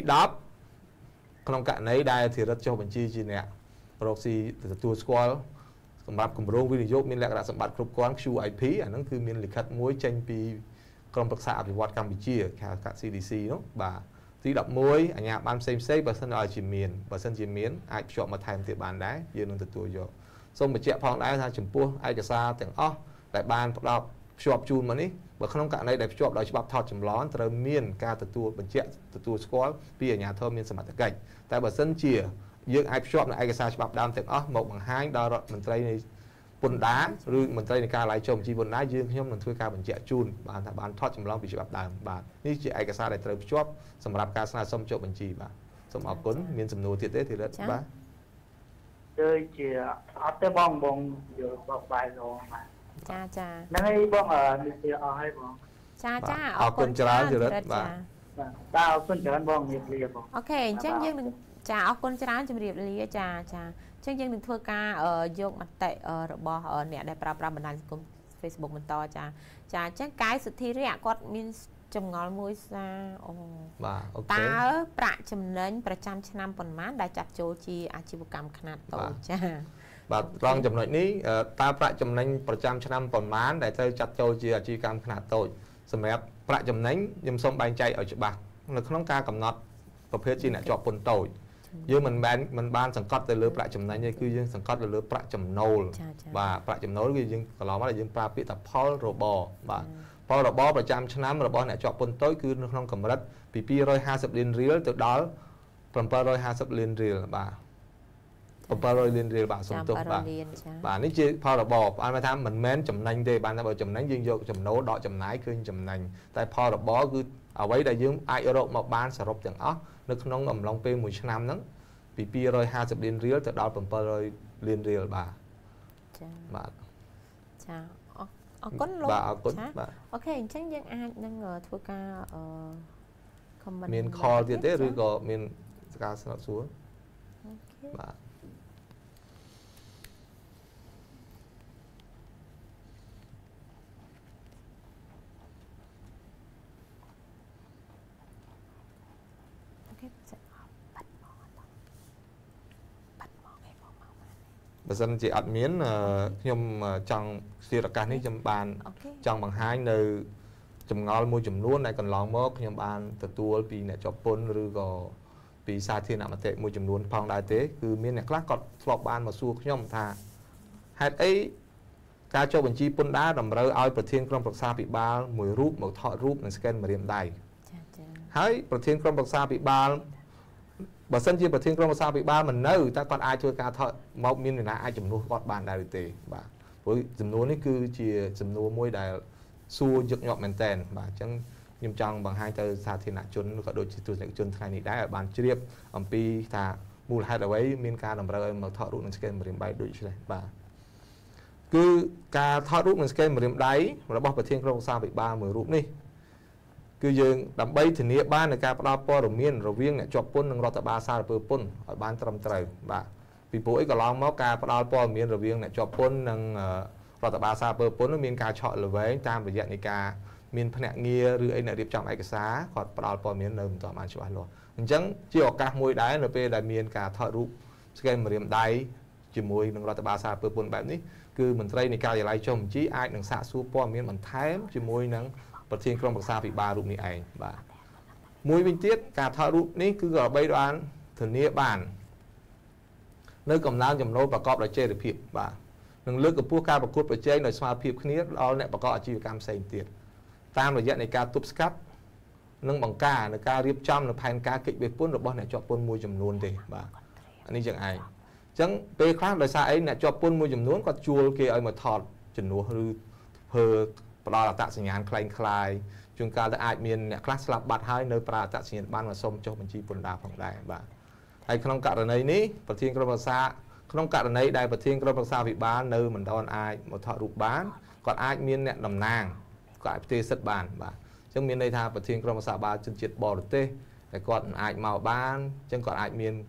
10ក្នុងករណីដែលធិរិតចុះបញ្ជីជាអ្នកប្រកស៊ីទទួលស្គាល់សម្រាប់គម្រោងវិនិយោគមានលក្ខណៈសម្បត្តិគ្រប់គ្រាន់ QIP អាហ្នឹងគឺមានលិខិតមួយចេញពីក្រុមប្រឹក្សាអភិវឌ្ឍកម្ពុជាហៅថា CDC នោះបាទទី11អាជ្ញាប័ណ្ណផ្សេងបើសិនឲ្យជាមានបើសិនជាមានអាចភ្ជាប់មកថែមទៀតបានដែរយើងនឹងទទួលយកសូមបញ្ជាក់ផងដែរថាចំពោះឯកសារទាំងអស់ដែលបានផ្ដល់ភ្ជាប់ជូនមកនេះបើក្នុងករណីដែលភ្ជាប់ដោយច្បាប់ថតចម្លងត្រូវមានការទទួលបញ្ជាក់ទទួលស្គាល់ពីអាជ្ញាធរមានសមត្ថកិច្ចតែបើសិនជាយើងអាចភ្ជាប់នៅឯកសារច្បាប់ដើមទាំងអស់មកបង្ហាញដល់រដ្ឋមន្ត្រីនៃពន្ធដារឬមន្ត្រីនៃការឡាយចុះបញ្ជីពន្ធដារយើងខ្ញុំនឹងធ្វើការបញ្ជាក់ជូនបានថាបានថតចម្លងពីច្បាប់ដើមបាទនេះជាឯកសារដែលត្រូវភ្ជាប់សម្រាប់ការស្នើសុំចុះបញ្ជីបាទសូមអរគុណមានសំណួរទៀតទេធីរិតបាទគឺជាអត់ទេបងយកបកបាយរងបាទចាហ្នឹងហើយបងនេះជាអស់ហើយបងចាអរគុណច្រើនធីរិតបាទបាទអរគុណច្រើនបងជំរាបលាបងអូខេអញ្ចឹងយើងនឹងចាអរគុណច្រើនជំរាបលាចាអញ្ចឹងយើងនឹងធ្វើការយកមតិរបស់អ្នកដែលប្រើប្រាស់បណ្ដាញសង្គម Facebook បន្តចាអញ្ចឹងកាយសុធិរៈគាត់មានចម្ងល់មួយបាទអូខេតើប្រាក់ចំណេញប្រចាំឆ្នាំប៉ុន្មានដែលចាត់ចូលជាអាជីវកម្មខ្នាតតូចចាបាទត្រង់ចំណុចនេះតើប្រាក់ចំណេញប្រចាំឆ្នាំប៉ុន្មានដែលត្រូវចាត់ចូលជាអាជីវកម្មខ្នាតតូចសម្រាប់ប្រាក់ចំណេញខ្ញុំសូមបែងចែកឲ្យច្បាស់នៅក្នុងការកំណត់ប្រភេទជាអ្នកជាប់ពន្ធតូចយើងមិនបានសង្កត់ទៅលើប្រាក់ចំណេញទេគឺយើងសង្កត់ទៅលើប្រាក់ចំណូលបាទប្រាក់ចំណូលគឺយើងកន្លងមកយើងប្រើពាក្យថាផលរបរបាទផលរបរប្រចាំឆ្នាំរបស់អ្នកជាប់ពន្ធតូចគឺនៅក្នុងកម្រិតពី250លានរៀលទៅដល់750លានរៀលបាទ700លានរៀលបាទសុំទោសបាទនេះជាផលរបរបានថាមិនមែនចំណេញទេបានថាបើចំណេញយើងយកចំណូលដកចំណាយឃើញចំណេញតែផលរបរគឺអ្វីដែលយើងអាចរកមកបានសរុបទាំងអស់នៅក្នុងអំឡុងពេលមួយឆ្នាំហ្នឹងពី250លានរៀលទៅដល់700លានរៀលបាទបាទចាអរគុណលោកបាទអរគុណបាទអូខេអញ្ចឹងយើងអាចនឹងធ្វើការcomment មាន call ទៀតទេឬក៏មានការស្នើសួរអូខេបាទបើសិនជាអត់មានខ្ញុំចង់ស្ទារឱកាសនេះខ្ញុំបានចង់បង្ហាញនៅចម្ងល់មួយចំនួនដែលកន្លងមកខ្ញុំបានទទួលពីអ្នកជាប់ពន្ធឬក៏ពីសាធារណមតិមួយចំនួនផងដែរទេគឺមានអ្នកខ្លះគាត់ធ្លាប់បានមកសួរខ្ញុំថាហេតុអីការចុះបញ្ជីពន្ធដារតម្រូវឲ្យប្រធានក្រុមប្រឹក្សាភិបាលមួយរូបមកថតរូបនិង scan ម្រាមដៃហើយប្រធានក្រុមប្រឹក្សាភិបាលបើសិនជាប្រធានក្រុមប្រឹក្សាភិបាលមិននៅតើគាត់អាចធ្វើការថតមកមាននរណាអាចជំនួសគាត់បានដែរឬទេបាទព្រោះចំនួននេះគឺជាចំនួនមួយដែលសួរញឹកញាប់មែនតែនបាទអញ្ចឹងខ្ញុំចង់បង្ហាញទៅសាធារណជនក៏ដូចជាទស្សនិកជនថ្ងៃនេះដែរឲ្យបានជ្រាបអំពីថាមូលហេតុអ្វីមានការតម្រូវឲ្យមកថតរូបនិង scan ម្រាមដៃដូចនេះបាទគឺការថតរូបនិង scan ម្រាមដៃរបស់ប្រធានក្រុមប្រឹក្សាភិបាលមួយរូបនេះគឺយើងដើម្បីធានាបាននៃការផ្ដល់ព័ត៌មានរវាងអ្នកជាប់ពន្ធនិងរដ្ឋបាលសារពើពន្ធឲ្យបានត្រឹមត្រូវបាទពីព្រោះអីកន្លងមកការផ្ដល់ព័ត៌មានរវាងអ្នកជាប់ពន្ធនិងរដ្ឋបាលសារពើពន្ធមានការឆក់ល្វែងតាមរយៈនៃការមានភ្នាក់ងារឬអីអ្នករៀបចំឯកសារគាត់ផ្ដល់ព័ត៌មាននៅមិនទាន់បានច្បាស់លាស់អញ្ចឹងជាឱកាសមួយដែរនៅពេលដែលមានការថតរូប scan ម្រាមដៃជាមួយនឹងរដ្ឋបាលសារពើពន្ធបែបនេះគឺមន្ត្រីនៃការិយាល័យចុះបញ្ជីអាចនឹងសាកសួរព័ត៌មានបន្ថែមជាមួយនឹងប្រធានក្រុមប្រឹក្សាភិបាលរូបនេះឯងបាទមួយវិញទៀតការថតរូបនេះគឺក៏បីបានធានាបាននៅកំណើនចំណូលប្រកបដោយចីរភាពបាទនឹងលើកកម្ពស់ការប្រកួតប្រជែងដោយស្មើភាពគ្នាដល់អ្នកប្រកបអាជីវកម្មផ្សេងទៀតតាមរយៈនៃការទប់ស្កាត់និងបង្ការនៅការរៀបចំនៅផែនការកិច្ចបេះពន្ធរបស់អ្នកជាប់ពន្ធមួយចំនួនទេបាទអានេះចឹងឯងអញ្ចឹងពេលខ្លះដោយសារអីអ្នកជាប់ពន្ធមួយចំនួនគាត់ជួលគេឲ្យមកថតជំនួសឬធ្វើផ្ដល់អត្តសញ្ញាណคล้ายៗជួនកាលទៅអាចមានអ្នកខ្លះស្លាប់បាត់ហើយនៅប្រើអត្តសញ្ញាណបានមកសុំចុះបញ្ជីពន្ធដារផងដែរបាទហើយក្នុងករណីនេះប្រធានក្រុមប្រឹក្សាក្នុងករណីដែលប្រធានក្រុមប្រឹក្សាវិបាលនៅមិនទាន់អាចមកថតរូបបានគាត់អាចមានអ្នកតំណាងគាត់អាចផ្ទេរសិទ្ធិបានបាទអញ្ចឹងមានន័យថាប្រធានក្រុមប្រឹក្សាវិបាលជនជាតិបរទេសតែគាត់មិនអាចមកបានអញ្ចឹងគាត់អាចមាន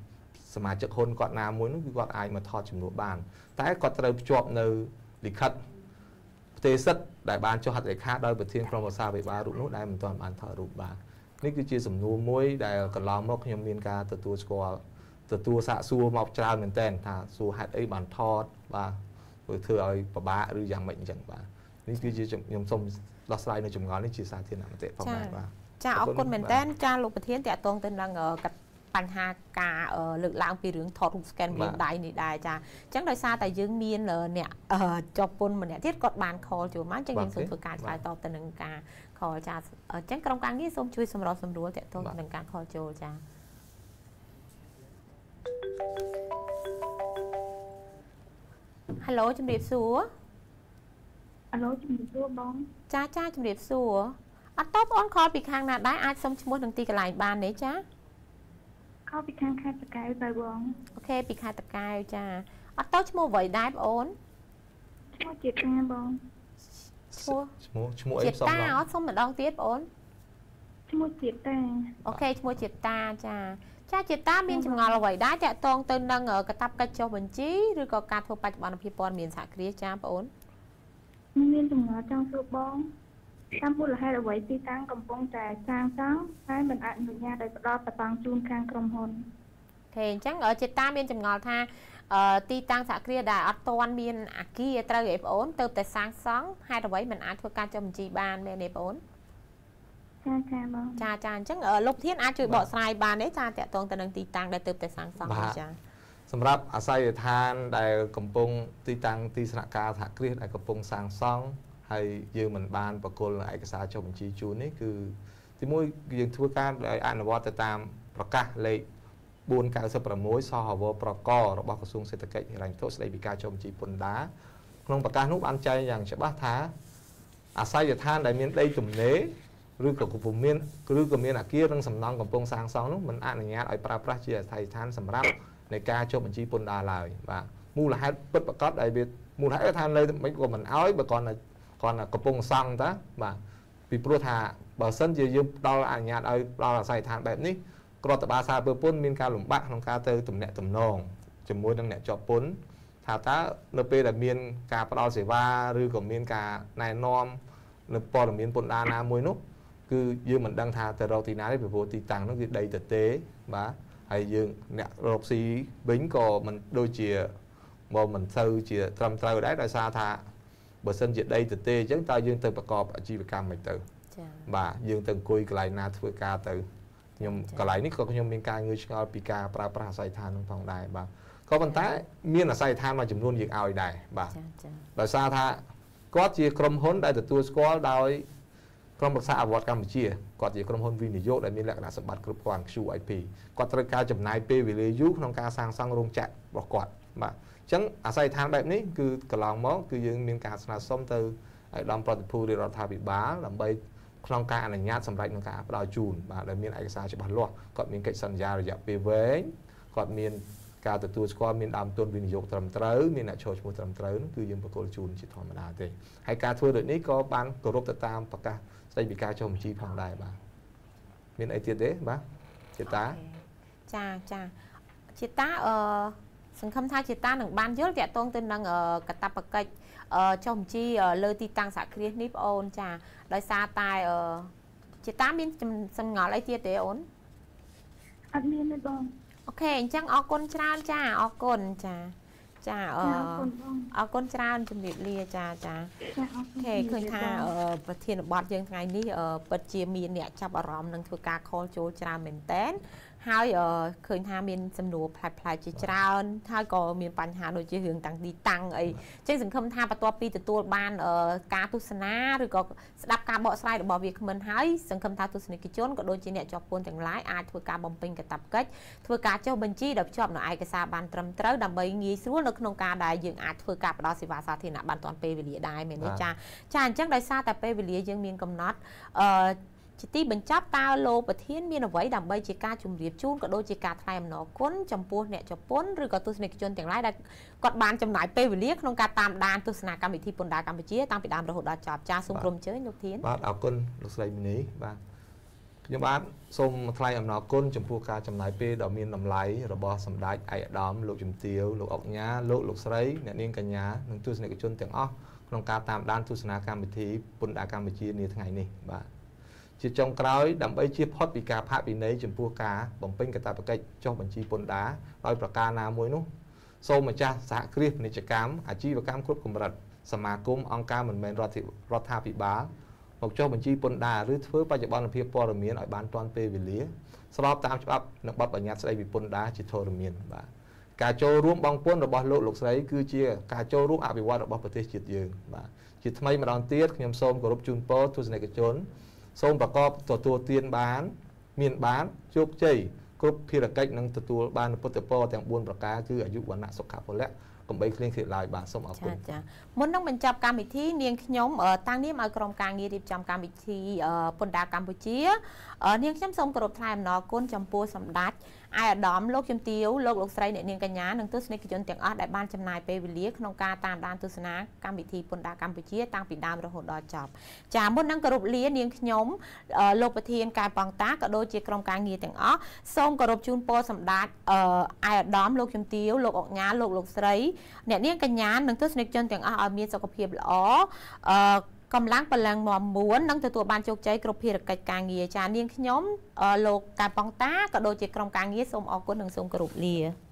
សមាជិកហ៊ុនគាត់ណាមួយនោះគឺគាត់អាចមកថតចំនួនបានតែគាត់ត្រូវភ្ជាប់នៅលិខិតផ្ទេរសិទ្ធិដែលបានចុះហត្ថលេខាដោយប្រធានក្រុមប្រឹក្សាវិបាលរូបនោះដែលមិនទាន់បានថតរូបបាននេះគឺជាសំណួរមួយដែលកន្លងមកខ្ញុំមានការទទួលស្គាល់ទទួលសាកសួរមកច្រើនមែនតើថាសួរហេតុអីបានថតបាទធ្វើឲ្យពិបាកឬយ៉ាងម៉េចអញ្ចឹងបាទនេះគឺជាខ្ញុំសូមដោះស្រាយនៅចម្ងល់នេះជាសាធារណមតិផងដែរបាទចាអរគុណមែនតើចាលោកប្រធានតាក់ទងទៅនឹងបញ្ហាការលើកឡើងពីរឿងថតរូប scan មានដៃនេះដែរចាអញ្ចឹងដោយសារតែយើងមានអ្នកជាប់ពន្ធម្នាក់ទៀតគាត់បាន call ចូលមកអញ្ចឹងយើងសូមធ្វើការឆ្លើយតបទៅនឹងការ call ចាអញ្ចឹងក្រុមការងារសូមជួយសម្របសម្រួលតាក់ទងទៅនឹងការ call ចូលចាHello ជំរាបសួរ Hello ជំរាបសួរបងចាជំរាបសួរអត់តបអូន call ពីខាងណាដែរអាចសុំឈ្មោះនឹងទីកន្លែងបានទេចា call ពីខាងខេត្តតាកែវទៅបងអូខេពីខេត្តតាកែវចាអត់តបឈ្មោះអ្វីដែរបងអូនឈ្មោះជាតិតាបងឈ្មោះអីផ្សំឡងអត់សុំម្ដងទៀតបងអូនឈ្មោះជាតិតាអូខេឈ្មោះជាតិតាចាជាតិតាមានចម្ងល់អ្វីដែរតាក់ទងទៅនឹងកាតព្វកិច្ចចុះបញ្ជីឬក៏ការធ្វើបច្ចុប្បន្នភាពព័ត៌មានសហគ្រាសចាបងអូនមានចម្ងល់ចង់សួរបងតាមមូលហេតុអ្វីទីតាំងកំពុងតែសាងសង់ហើយមិនអនុញ្ញាតឲ្យផ្ដល់បតាំងជូនខាងក្រុមហ៊ុនអូខេអញ្ចឹងជាតិតាមានចម្ងល់ថាទីតាំងសហគ្រាសដែលអត់ទាន់មានអាគារត្រូវឯបងអូនទៅតែសាងសង់ហេតុអ្វីមិនអាចធ្វើការចុះបញ្ជីបានមែនទេបងអូនចាបងចាអញ្ចឹងលោកធានអាចជួយបកស្រាយបានទេចាតាក់ទងទៅនឹងទីតាំងដែលទៅតែសាងសង់ចាសម្រាប់អាស័យដ្ឋានដែលកំពុងទីតាំងទីស្នាក់ការសហគ្រាសដែលកំពុងសាងសង់ហើយយើងមិនបានបកគលឯកសារចុះបញ្ជីជូននេះគឺទីមួយយើងធ្វើការដោយអនុវត្តទៅតាមប្រកាសលេខ496សហវប្រករបស់ក្រសួងសេដ្ឋកិច្ចហិរញ្ញវត្ថុស្តីពីការចុះបញ្ជីពន្ធដារក្នុងប្រកាសនោះបានចែងយ៉ាងច្បាស់ថាអាស័យដ្ឋានដែលមានដីទំនេរឬក៏កំពុងមានអគារនិងសំណង់កំពុងសាងសង់នោះមិនអនុញ្ញាតឲ្យប្រើប្រាស់ជាអស្ថិរដ្ឋានសម្រាប់នៃការចុះបញ្ជីពន្ធដារឡើយបាទមូលហេតុពិតប្រាកដដែលវាមូលហេតុថានៅមិនក៏មិនឲ្យបើគាត់កំពុងសង់តាបាទពីព្រោះថាបើសិនជាយើងផ្ដល់អនុញ្ញាតឲ្យផ្ដល់អាស័យដ្ឋានបែបនេះរដ្ឋបាលសារពើពន្ធមានការលំបាកក្នុងការទៅទំនាក់ទំនងជាមួយនឹងអ្នកជាប់ពន្ធថាតើនៅពេលដែលមានការផ្ដល់សេវាឬក៏មានការណែនាំនៅព័ត៌មានពន្ធដារណាមួយនោះគឺយើងមិនដឹងថាទៅរកទីណាទេពីព្រោះទីតាំងនោះគឺដីទទេបាទហើយយើងអ្នករកស៊ីវិញក៏មិនដូចជាមកមិនសូវជាត្រឹមត្រូវដែរដោយសារថាបើសិនជាដីទទេអញ្ចឹងតើយើងទៅប្រកបអាជីវកម្មមិនទៅចា៎បាទយើងទៅអង្គុយកន្លែងណាធ្វើការទៅខ្ញុំកន្លែងនេះក៏ខ្ញុំមានការងឿឆ្ងល់ពីការប្រើប្រាស់អាស័យដ្ឋាននោះផងដែរបាទក៏ប៉ុន្តែមានអាស័យដ្ឋានមួយចំនួនយើងឲ្យដែរបាទដោយសារថាគាត់ជាក្រុមហ៊ុនដែលទទួលស្គាល់ដោយក្រុមប្រឹក្សាអភិវឌ្ឍកម្ពុជាគាត់ជាក្រុមហ៊ុនវិនិយោគដែលមានលក្ខណៈសម្បត្តិគ្រប់គ្រាន់ QIP គាត់ត្រូវការចំណាយពេលវេលាយូរក្នុងការសាងសង់រោងចក្ររបស់គាត់បាទអញ្ចឹងអាស័យដ្ឋានបែបនេះគឺកន្លងមកគឺយើងមានការស្នើសុំទៅឲ្យដំប្រតិភូរាជរដ្ឋាភិបាលដើម្បីក្នុងការអនុញ្ញាតសម្រាប់ក្នុងការផ្ដល់ជូនបាទដែលមានឯកសារច្បាស់លាស់គាត់មានកិច្ចសន្យារយៈពេលវែងគាត់មានការទទួលស្គាល់មានដើមទុនវិនិយោគត្រឹមត្រូវមានអ្នកចូលឈ្មោះត្រឹមត្រូវនោះគឺយើងបកគលជូនជាធម្មតាទេហើយការធ្វើដូចនេះក៏បានគោរពទៅតាមប្រកាសស្តីពីការចុះបញ្ជីផងដែរបាទមានអីទៀតទេបាទជាតាចាជាតាសង្ឃឹមថាជាតានឹងបានយល់តាក់ទងទៅនឹងកាតព្វកិច្ចចុះបញ្ជីលើទីតាំងសហគ្រាសនេះបងអូនចាដោយសារតែជាតាមានសំណល់អីទៀតទេអូនអត់មានទេបងអូខេអញ្ចឹងអរគុណច្រើនចាអរគុណចាអរគុណច្រើនជំរាបលាចាអូខេឃើញថាប្រធានបទយើងថ្ងៃនេះពិតជាមានអ្នកចាប់អារម្មណ៍នឹងធ្វើការ call ចូលច្រើនមែនតើហើយឃើញថាមានសំណួរផ្លែជាច្រើនហើយក៏មានបញ្ហាដូចជារឿងតាំងទីតាំងអីអញ្ចឹងសង្ឃឹមថាបន្ទាប់ពីទទួលបានការទស្សនាឬក៏ស្ដាប់ការបកស្រាយរបស់វាគ្មិនហើយសង្ឃឹមថាទស្សនិកជនក៏ដូចជាអ្នកជាប់ពន្ធទាំងឡាយអាចធ្វើការបំពេញកាតព្វកិច្ចធ្វើការចុះបញ្ជីដោយភ្ជាប់នៅឯកសារបានត្រឹមត្រូវដើម្បីងាយស្រួលនៅក្នុងការដែលយើងអាចធ្វើការផ្ដល់សេវាសាធារណៈបានទាន់ពេលវេលាដែរមែនទេចាអញ្ចឹងដោយសារតែពេលវេលាយើងមានកំណត់ជាទីបញ្ចប់តើលោកប្រធានមានអ្វីដើម្បីជាការជម្រាបជូនក៏ដូចជាការថ្លែងអំណរគុណចំពោះអ្នកជាប់ពន្ធឬក៏ទស្សនិកជនទាំងឡាយដែលគាត់បានចំណាយពេលវេលាក្នុងការតាមដានទស្សនាកម្មវិធីពន្ធដារកម្ពុជាតាំងពីដើមរហូតដល់ចប់ចាសូមក្រុមជើញលោកធានបាទអរគុណលោកស្រីមីនីបាទខ្ញុំបាទសូមថ្លែងអំណរគុណចំពោះការចំណាយពេលដ៏មានតម្លៃរបស់សម្ដេចឯកឧត្តមលោកជំទាវលោកអុកញ៉ាលោកស្រីអ្នកនាងកញ្ញានិងទស្សនិកជនទាំងអស់ក្នុងការតាមដានទស្សនាកម្មវិធីពន្ធដារកម្ពុជានាថ្ងៃនេះបាទជាចុងក្រោយដើម្បីជៀសផុតពីការផាកពិន័យចំពោះការបំពេញកាតព្វកិច្ចចុះបញ្ជីពន្ធដារដោយប្រការណាមួយនោះសូមម្ចាស់សហគ្រាសពាណិជ្ជកម្មអាជីវកម្មគ្រប់កម្រិតសមាគមអង្គការមិនមែនរដ្ឋាភិបាលមកចុះបញ្ជីពន្ធដារឬធ្វើបច្ចុប្បន្នភាពព័ត៌មានឲ្យបានទាន់ពេលវេលាស្របតាមច្បាប់និងបទបញ្ញត្តិស្តីពីពន្ធដារជាធរមានបាទការចូលរួមបង់ពន្ធរបស់លោកស្រីគឺជាការចូលរួមអភិវឌ្ឍរបស់ប្រទេសជាតិយើងបាទជាថ្មីម្ដងទៀតខ្ញុំសូមគោរពជូនពរទស្សនិកជនសូមប្រកបទទួលទានបានមានបានជោគជ័យគ្រប់ភារកិច្ចនិងទទួលបានពុទ្ធពរទាំង4ប្រការគឺអាយុវណ្ណៈសុខៈពលៈកំបីគ្លៀងគ្រៀតឡើយបាទសូមអរគុណចាមុននឹងបញ្ចប់កម្មវិធីនាងខ្ញុំតាំងនាមឲ្យក្រុមការងាររៀបចំកម្មវិធីពន្ធដារកម្ពុជានាងខ្ញុំសូមគោរពថ្លែងអំណរគុណចំពោះសម្ដេចឯកឧត្តមលោកជំទាវលោកស្រីអ្នកនាងកញ្ញានិងទស្សនិកជនទាំងអស់ដែលបានចំណាយពេលវេលាក្នុងការតាមដានទស្សនាកម្មវិធីពន្ធដារកម្ពុជាតាំងពីដើមរហូតដល់ចប់ចាមុននឹងគោរពលានាងខ្ញុំលោកប្រធានកែប៉ង់តាក៏ដូចជាក្រុមការងារទាំងអស់សូមគោរពជូនពរសម្ដេចឯកឧត្តមលោកជំទាវលោកអុកញ៉ាលោកស្រីអ្នកនាងកញ្ញានិងទស្សនិកជនទាំងអស់ឲ្យមានសុខភាពល្អកម្លាំងកម្លាំងមាំមួននិងទទួលបានជោគជ័យគ្រប់ភារកិច្ចការងារចានាងខ្ញុំលោកកែប៉ង់តាក៏ដូចជាក្រុមការងារសូមអរគុណនិងសូមគោរពលា